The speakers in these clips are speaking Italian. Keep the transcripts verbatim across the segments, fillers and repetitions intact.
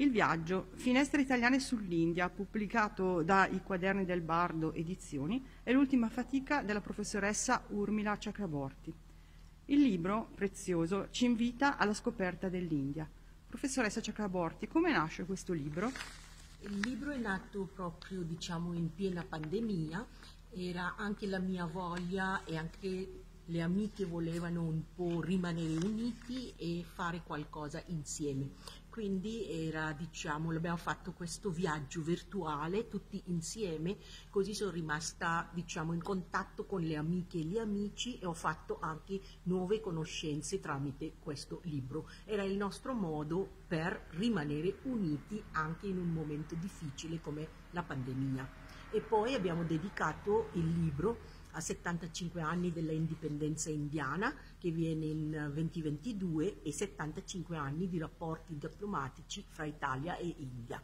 Il viaggio, Finestre italiane sull'India, pubblicato da I Quaderni del Bardo Edizioni, è l'ultima fatica della professoressa Urmila Chakraborty. Il libro, prezioso, ci invita alla scoperta dell'India. Professoressa Chakraborty, come nasce questo libro? Il libro è nato proprio, diciamo, in piena pandemia. Era anche la mia voglia e anche le amiche volevano un po' rimanere uniti e fare qualcosa insieme. Quindi era, diciamo, abbiamo fatto questo viaggio virtuale tutti insieme, così sono rimasta, diciamo, in contatto con le amiche e gli amici e ho fatto anche nuove conoscenze tramite questo libro. Era il nostro modo per rimanere uniti anche in un momento difficile come la pandemia. E poi abbiamo dedicato il libro a settantacinque anni della indipendenza indiana, che viene in duemilaventidue, e settantacinque anni di rapporti diplomatici fra Italia e India.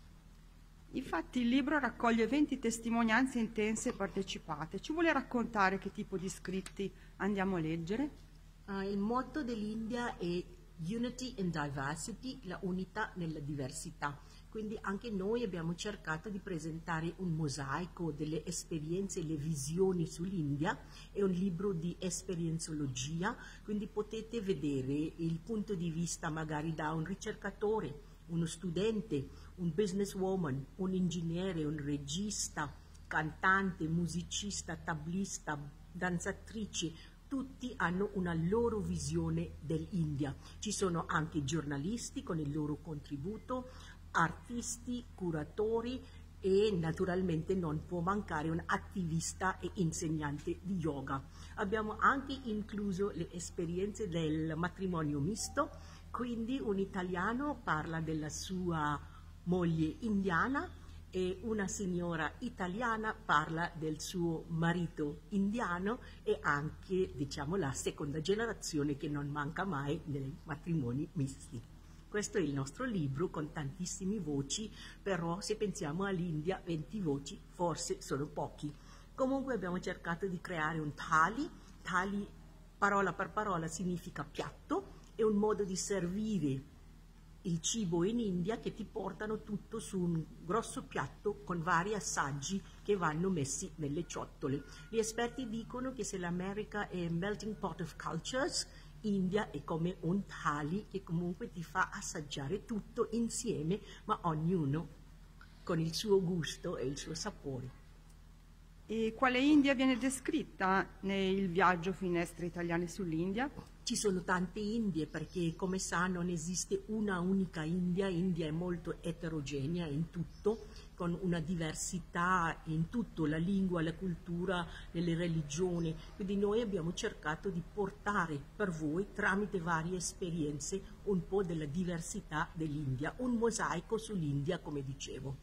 Infatti il libro raccoglie venti testimonianze intense e partecipate. Ci vuole raccontare che tipo di scritti andiamo a leggere? Uh, il motto dell'India è Unity in Diversity, la unità nella diversità. Quindi anche noi abbiamo cercato di presentare un mosaico delle esperienze e le visioni sull'India. È un libro di esperienziologia, quindi potete vedere il punto di vista magari da un ricercatore, uno studente, un businesswoman, un ingegnere, un regista, cantante, musicista, tablista, danzatrice. Tutti hanno una loro visione dell'India. Ci sono anche giornalisti con il loro contributo, artisti, curatori e naturalmente non può mancare un attivista e insegnante di yoga. Abbiamo anche incluso le esperienze del matrimonio misto, quindi un italiano parla della sua moglie indiana e una signora italiana parla del suo marito indiano e anche, diciamo, la seconda generazione che non manca mai nei matrimoni misti. Questo è il nostro libro con tantissime voci, però se pensiamo all'India, venti voci forse sono pochi. Comunque abbiamo cercato di creare un thali. Thali, parola per parola, significa piatto, è un modo di servire il cibo in India che ti portano tutto su un grosso piatto con vari assaggi che vanno messi nelle ciotole. Gli esperti dicono che se l'America è un melting pot of cultures, India è come un thali che comunque ti fa assaggiare tutto insieme, ma ognuno con il suo gusto e il suo sapore. E quale India viene descritta nel viaggio Finestre italiane sull'India? Ci sono tante Indie perché, come sa, non esiste una unica India. India è molto eterogenea in tutto, con una diversità in tutto, la lingua, la cultura, le religioni. Quindi noi abbiamo cercato di portare per voi, tramite varie esperienze, un po' della diversità dell'India, un mosaico sull'India, come dicevo.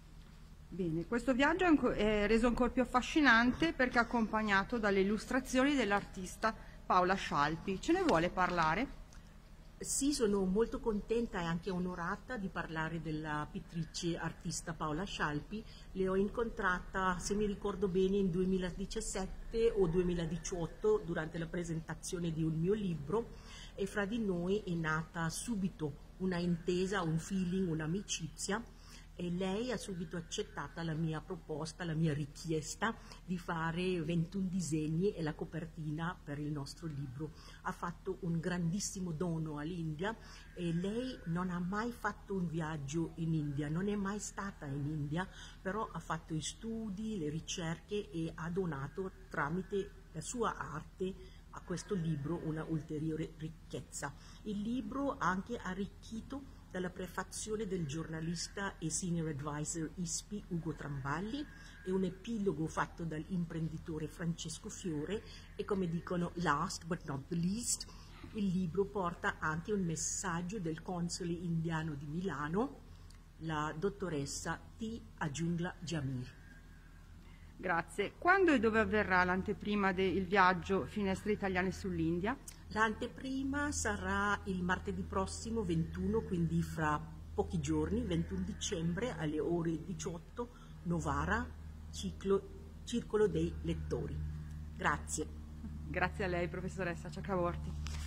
Bene, questo viaggio è reso ancora più affascinante perché è accompagnato dalle illustrazioni dell'artista Paola Scialpi. Ce ne vuole parlare? Sì, sono molto contenta e anche onorata di parlare della pittrice artista Paola Scialpi. Le ho incontrata, se mi ricordo bene, in duemiladiciassette o duemiladiciotto durante la presentazione di un mio libro e fra di noi è nata subito una intesa, un feeling, un'amicizia. E lei ha subito accettato la mia proposta, la mia richiesta di fare ventuno disegni e la copertina per il nostro libro. Ha fatto un grandissimo dono all'India e lei non ha mai fatto un viaggio in India, non è mai stata in India, però ha fatto gli studi, le ricerche e ha donato tramite la sua arte a questo libro una ulteriore ricchezza. Il libro ha anche arricchito dalla prefazione del giornalista e senior advisor I S P I Ugo Tramballi e un epilogo fatto dall'imprenditore Francesco Fiore e, come dicono, last but not the least, il libro porta anche un messaggio del console indiano di Milano, la dottoressa T. Ajungla Jamir. Grazie. Quando e dove avverrà l'anteprima del viaggio Finestre italiane sull'India? L'anteprima sarà il martedì prossimo ventuno, quindi fra pochi giorni, ventuno dicembre alle ore diciotto, Novara, ciclo, Circolo dei Lettori. Grazie. Grazie a lei, professoressa Chakraborty.